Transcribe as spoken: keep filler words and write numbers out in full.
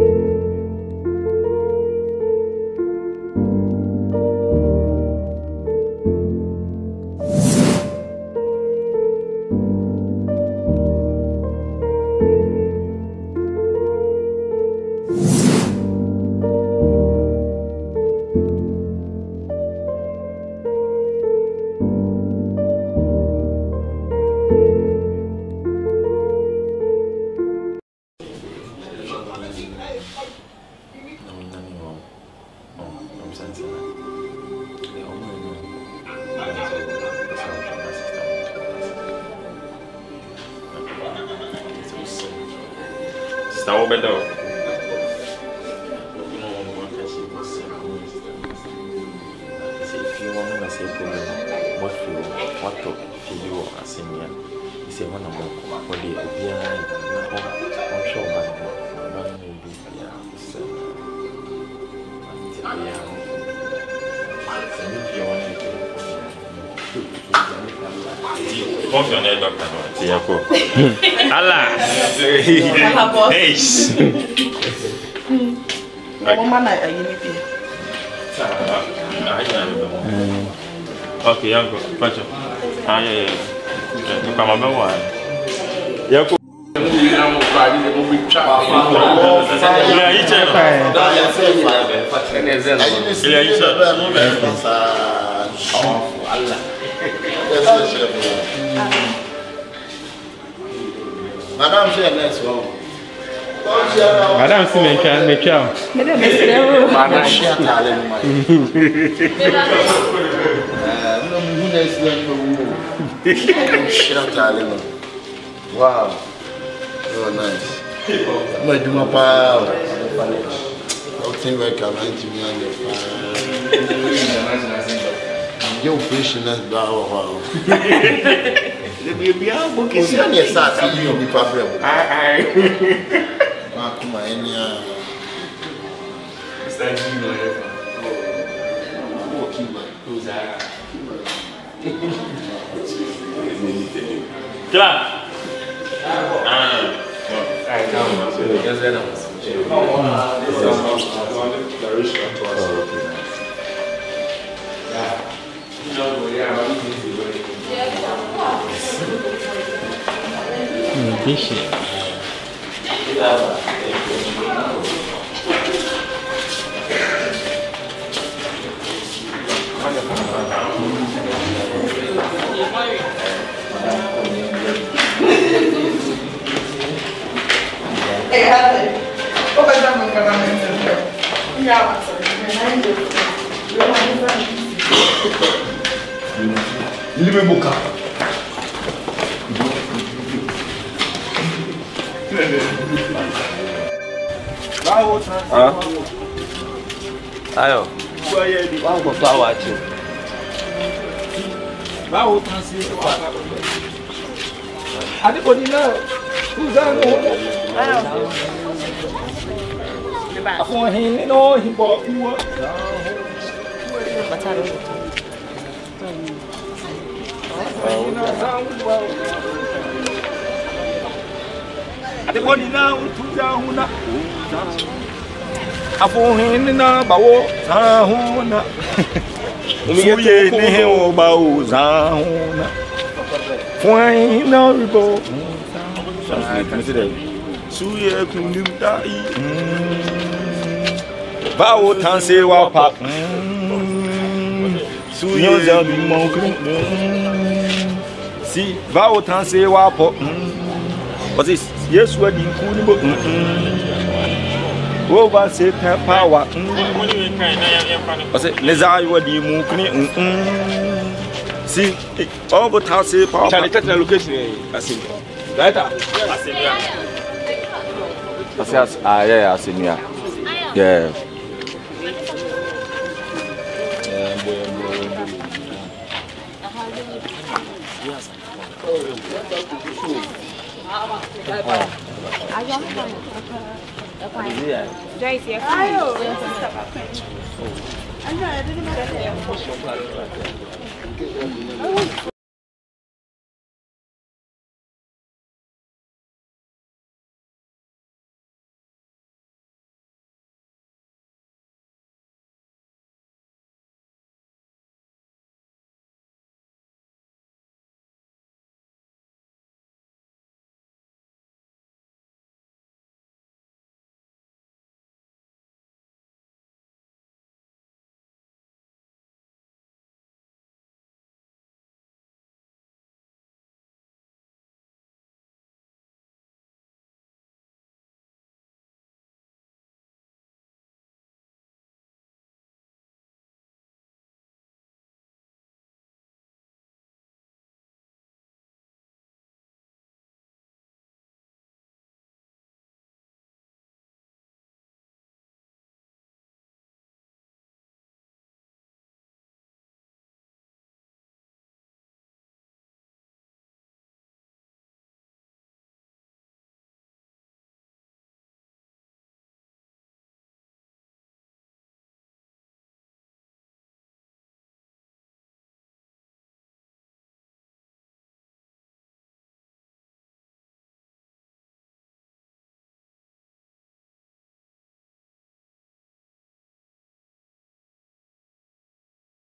Está better. If you want to say problem, what feel, what to feel you are senior? You say one of them, what they are behind. I'm sure my man will be behind. If you want to come on, doctor. Allah. Hey. Okay, I'm good. Pacho. Ah, yeah, yeah. You come on, boy. Yeah, cool. Yeah, each other. Yeah, each other. Allah. Madam, she has next one. Madam, she may can make you. Madam, she has talent. She has talent. Wow, so nice. My Juma power. I think we can manage me on the fire. Your patience, wow. The baby, I'm booking. See, I'm start seeing you be problem. Aye, aye. Ah, come on, any ah. Start seeing you here. Oh, keep on. Who's that? Clap. Ah. I know. So just let us. Oh, Dish it. Hey, Helen. What was that one? Yeah, Live boca. Ah, ayo. Vamos comprar o ativo. Vai o transito. Ade podina usando. A fome hin no himbo uo. Bataro. Ade podina utuja huna. A fome hin na bawo za huna. Suye ne o bawo za huna. Fome na ribo. Suye kunim dai. Bawo tanse wa pa. Suye zambi monkri. Si bawo tanse wa po. What is yes we di kuni bo. Over say power. What's it? Nezai we di mukni. Si over tanse power. Chani tete na location eh asim. Right ah. Asemia. Asias ah yeah asimia. Yeah.